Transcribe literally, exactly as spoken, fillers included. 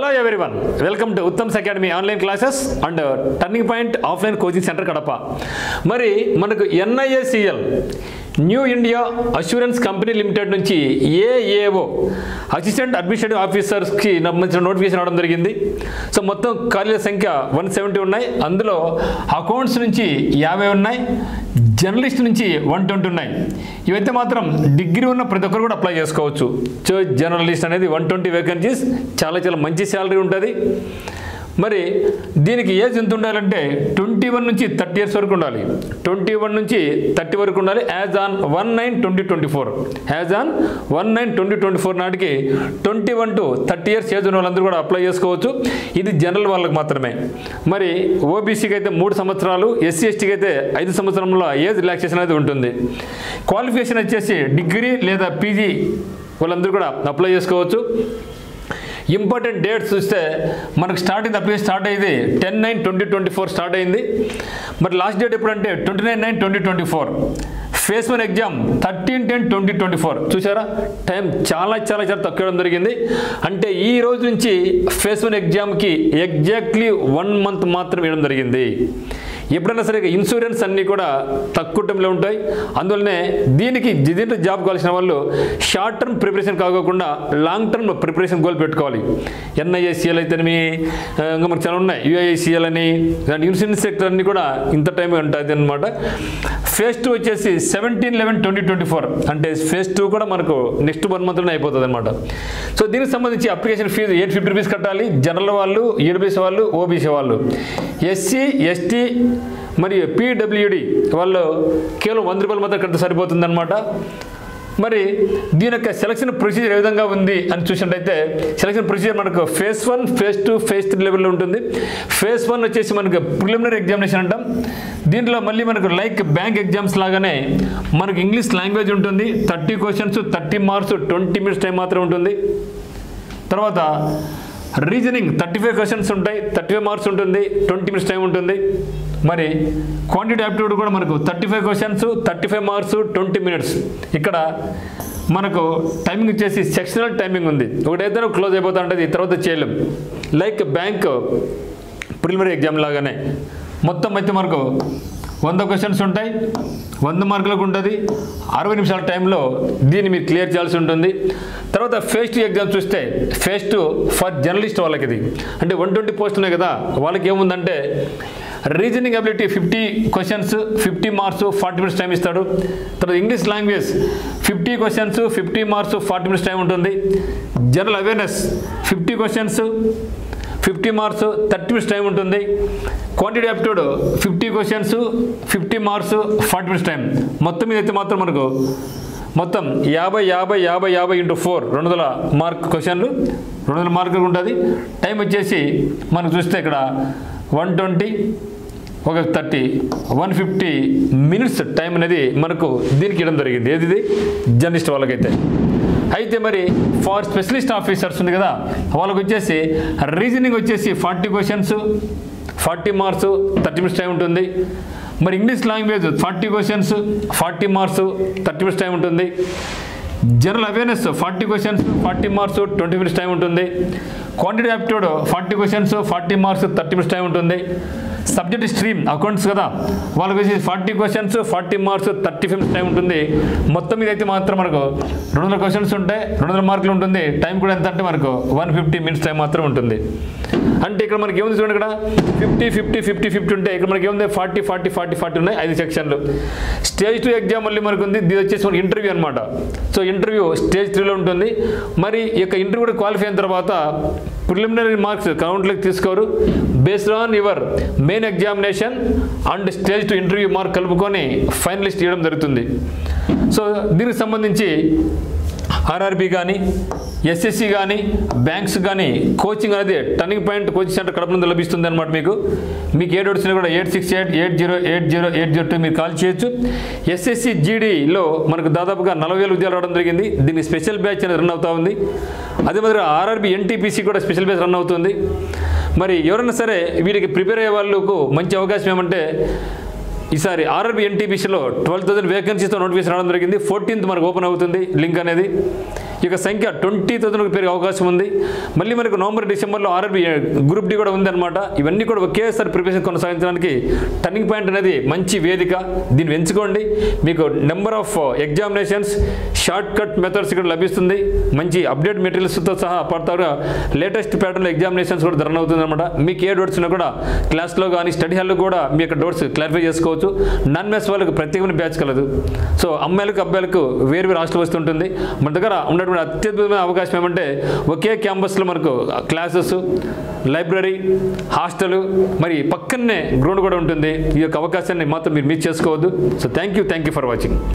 Hello everyone, welcome to Uttam's Academy online classes and Turning Point offline coaching center Kadapa. Mari manaku N I A C L New India Assurance Company Limited నుంచి A A O assistant administrative officers కి సంబంధించిన notification రావడం జరిగింది. So మొత్తం ఖాళీల సంఖ్య one seventy ఉన్నాయి. అందులో అకౌంట్స్ నుంచి యాభై ఉన్నాయి, జర్నలిస్ట్ నుంచి వన్ ట్వంటీ ఉన్నాయి. ఇవైతే మాత్రం డిగ్రీ ఉన్న ప్రతి ఒక్కరు కూడా అప్లై చేసుకోవచ్చు. సో జర్నలిస్ట్ అనేది వన్ ట్వంటీ వేకెన్సీస్, చాలా చాలా మంచి శాలరీ ఉంటుంది. మరి దీనికి ఏజ్ ఎంత ఉండాలంటే ట్వంటీ వన్ నుంచి థర్టీ ఇయర్స్ వరకు ఉండాలి. ట్వంటీ వన్ నుంచి థర్టీ వరకు ఉండాలి. As on one nine twenty twenty four as on one nine twenty twenty four నాటికి twenty one to thirty years age ఉన్న వాళ్ళందరూ కూడా అప్లై చేసుకోవచ్చు. ఇది జనరల్ వాళ్ళకి మాత్రమే. మరి ఓబీసీకి అయితే మూడు సంవత్సరాలు, ఎస్సీ ఎస్టీకి అయితే ఐదు సంవత్సరంలో ఏజ్ రిలాక్సేషన్ అనేది ఉంటుంది. క్వాలిఫికేషన్ వచ్చేసి డిగ్రీ లేదా పీజీ వాళ్ళందరూ కూడా అప్లై చేసుకోవచ్చు. ఇంపార్టెంట్ డేట్స్ చూస్తే మనకు స్టార్టింగ్ అప్లికేషన్ స్టార్ట్ అయ్యింది ten nine twenty twenty four start అయింది. మరి లాస్ట్ డేట్ ఎప్పుడంటే twenty nine nine twenty twenty four phase one exam thirteen ten twenty twenty four చూసారా, టైం చాలా చాలా చాలా తక్కువ జరిగింది. అంటే ఈ రోజు నుంచి ఫేస్ వన్ ఎగ్జామ్కి ఎగ్జాక్ట్లీ వన్ మంత్ మాత్రం వేయడం జరిగింది. ఎప్పుడైనా సరే ఇన్సూరెన్స్ అన్నీ కూడా తక్కువ టైంలో ఉంటాయి. అందువల్లనే దీనికి దీంట్లో జాబ్ కావాల్సిన వాళ్ళు షార్ట్ టర్మ్ ప్రిపరేషన్ కాకోకుండా లాంగ్ టర్మ్ ప్రిపరేషన్ గోల్ పెట్టుకోవాలి. ఎన్ఐఏసిఎల్ అయితేనేమి, ఇంకా మనకు చాలా ఉన్నాయి, యూఐసిఎల్ అని, ఇన్సూరెన్స్ సెక్టర్ అన్ని కూడా ఇంత టైం ఉంటుంది అనమాట. ఫేజ్ టూ వచ్చేసి seventeen eleven twenty twenty four అంటే ఫేజ్ టూ కూడా మనకు నెక్స్ట్ వన్ మంత్లోనే అయిపోతుంది అనమాట. సో దీనికి సంబంధించి application fee eight fifty rupees కట్టాలి. జనరల్ వాళ్ళు, ఈడబ్ల్యూఎస్ వాళ్ళు, ఓబీసీ వాళ్ళు. ఎస్సీ ఎస్టీ మరియు పీడబ్ల్యూడి వాళ్ళు కేవలం వంద రూపాయలు మాత్రం కడితే సరిపోతుంది అనమాట. మరి దీని యొక్క సెలక్షన్ ప్రొసీజర్ ఏ విధంగా ఉంది అని చూసినట్టయితే సెలక్షన్ ప్రొసీజర్ మనకు phase one, phase two, phase three లెవెల్లో ఉంటుంది. ఫేజ్ వన్ వచ్చేసి మనకు ప్రిలిమినరీ ఎగ్జామినేషన్ అంటాం. దీంట్లో మళ్ళీ మనకు లైక్ బ్యాంక్ ఎగ్జామ్స్ లాగానే మనకు ఇంగ్లీష్ లాంగ్వేజ్ ఉంటుంది. Thirty questions, thirty marks, twenty minutes time మాత్రం ఉంటుంది. తర్వాత రీజనింగ్ థర్టీ ఫైవ్ క్వశ్చన్స్ ఉంటాయి, థర్టీ ఫైవ్ మార్క్స్ ఉంటుంది, ట్వంటీ మినిట్స్ టైం ఉంటుంది. మరి క్వాంటిటీ యాప్టిట్యూడ్ కూడా మనకు thirty five questions, thirty five marks, twenty minutes. ఇక్కడ మనకు టైమింగ్ వచ్చేసి సెక్షనల్ టైమింగ్ ఉంది. ఒకటైతే క్లోజ్ అయిపోతా ఉంటుంది, తర్వాత చేయలేం. లైక్ బ్యాంక్ ప్రిలిమినరీ ఎగ్జామ్ లాగానే మొత్తం అయితే మనకు వంద క్వశ్చన్స్ ఉంటాయి, వంద మార్కులకు ఉంటుంది. అరవై నిమిషాల టైంలో దీన్ని మీరు క్లియర్ చేయాల్సి ఉంటుంది. తర్వాత ఫేజ్ టూ ఎగ్జామ్ చూస్తే ఫేజ్ టూ ఫర్ జర్నలిస్ట్ వాళ్ళకి ఇది అంటే వన్ ట్వంటీ పోస్ట్ ఉన్నాయి కదా, వాళ్ళకి ఏముందంటే reasoning ability fifty questions, fifty marks, forty minutes time ఇస్తాడు. తర్వాత English language fifty questions, fifty marks, forty minutes time ఉంటుంది. General awareness fifty questions, fifty marks, thirty minutes time ఉంటుంది. Quantity aptitude fifty questions, fifty marks, forty minutes time. మొత్తం మీద అయితే మాత్రం మనకు మొత్తం యాభై యాభై యాభై యాభై ఇంటూ ఫోర్ రెండు వందల మార్క్ క్వశ్చన్లు, రెండు వందల మార్కులు ఉంటుంది. టైం వచ్చేసి మనకు చూస్తే ఇక్కడ వన్ ట్వంటీ ఒక thirty one fifty minutes time అనేది మనకు దీనికి ఇవ్వడం జరిగింది. ఏది జర్నలిస్ట్ వాళ్ళకైతే. అయితే మరి ఫార్ స్పెషలిస్ట్ ఆఫీసర్స్ ఉంది కదా, వాళ్ళకి వచ్చేసి రీజనింగ్ వచ్చేసి forty questions, forty marks, thirty minutes time ఉంటుంది. మరి English language forty questions, forty marks, thirty minutes time ఉంటుంది. General awareness forty questions, forty marks, twenty minutes time ఉంటుంది. Quantity aptitude forty questions, forty marks, thirty minutes time ఉంటుంది. Subject stream accounts కదా, వాళ్ళకి వచ్చి forty questions, forty marks, thirty five time ఉంటుంది. మొత్తం మీద అయితే మాత్రం మనకు రెండు వందల క్వశ్చన్స్ ఉంటాయి, రెండు వందల మార్కులు ఉంటుంది. టైం కూడా ఎంత అంటే మనకు వన్ ఫిఫ్టీ మినిట్స్ టైం మాత్రం ఉంటుంది. అంటే ఇక్కడ మనకి ఏముంది చూడండి, ఇక్కడ ఫిఫ్టీ ఫిఫ్టీ ఫిఫ్టీ ఫిఫ్టీ ఉంటే ఇక్కడ మనకి ఏముంది ఫార్టీ ఫార్టీ ఫార్టీ ఫార్టీ ఉన్నాయి, ఐదు సెక్షన్లు. స్టేజ్ టూ ఎగ్జామ్ మళ్ళీ మనకు ఉంది, ఇది వచ్చేసి మనకి ఇంటర్వ్యూ అనమాట. సో ఇంటర్వ్యూ స్టేజ్ త్రీలో ఉంటుంది. మరి ఈ యొక్క ఇంటర్వ్యూ కూడా క్వాలిఫై అయిన తర్వాత ప్రిలిమినరీ మార్క్స్ కౌంట్లోకి తీసుకోరు. Based on your main examination and stage two interview mark కలుపుకొని ఫైనలిస్ట్ ఇవ్వడం జరుగుతుంది. సో దీనికి సంబంధించి ఆర్ఆర్బీ కానీ, ఎస్ఎస్సి కానీ, బ్యాంక్స్ కానీ కోచింగ్ అనేది turning point coaching centre Kadapa నుండి లభిస్తుంది అనమాట. మీకు మీకు ఏ డౌట్స్ కూడా eight six eight eight zero eight zero eight zero two మీరు కాల్ చేయొచ్చు. ఎస్ఎస్సి జీడీలో మనకు దాదాపుగా నలభై వేల ఉద్యోగాలు రావడం జరిగింది. దీనికి స్పెషల్ బ్యాచ్ అనేది రన్ అవుతూ ఉంది. అదే మాదిరిగా ఆర్ఆర్బీ ఎన్టీపీసీ కూడా స్పెషల్ బ్యాచ్ రన్ అవుతుంది. మరి ఎవరైనా సరే వీరికి ప్రిపేర్ అయ్యే వాళ్ళకు మంచి అవకాశం ఏమంటే ఈసారి ఆర్ఆర్బీ ఎన్టీపీసీలో ట్వెల్వ్ థౌసండ్ వేకెన్సీతో నోటిఫికేషన్ రావడం జరిగింది. ఫోర్టీన్త్ మనకు ఓపెన్ అవుతుంది లింక్ అనేది. ఈ యొక్క సంఖ్య ట్వంటీ థౌసండ్కి పెరిగే అవకాశం ఉంది. మళ్ళీ మనకు నవంబర్ డిసెంబర్లో ఆర్ఆర్బీ గ్రూప్ డి కూడా ఉందన్నమాట. ఇవన్నీ కూడా ఒకేసారి ప్రిపరేషన్ కొనసాగించడానికి టర్నింగ్ పాయింట్ అనేది మంచి వేదిక. దీన్ని ఎంచుకోండి. మీకు number of examinations, short cut methods ఇక్కడ లభిస్తుంది. మంచి అప్డేట్ మెటీరియల్స్తో సహా పడతారు. లేటెస్ట్ ప్యాటర్న్లో ఎగ్జామినేషన్స్ కూడా రన్ అవుతుంది అనమాట. మీకు ఏ డౌట్స్ ఉన్నా కూడా క్లాస్లో కానీ స్టడీ హాల్లో కూడా మీ యొక్క డౌట్స్ క్లారిఫై చేసుకోవచ్చు. నాన్ మ్యాథ్స్ వాళ్ళకి ప్రత్యేకమైన బ్యాచ్ కలదు. సో అమ్మాయిలకు అబ్బాయిలకు వేరు వేరు హాస్టల్ వస్తుంటుంది. మన దగ్గర ఉన్నటువంటి అత్యద్భుతమైన అవకాశం ఏమంటే ఒకే క్యాంపస్లో మనకు క్లాసెస్, లైబ్రరీ, హాస్టల్, మరి పక్కనే గ్రౌండ్ కూడా ఉంటుంది. ఈ యొక్క అవకాశాన్ని మాత్రం మీరు మిస్ చేసుకోవద్దు. So thank you thank you for watching.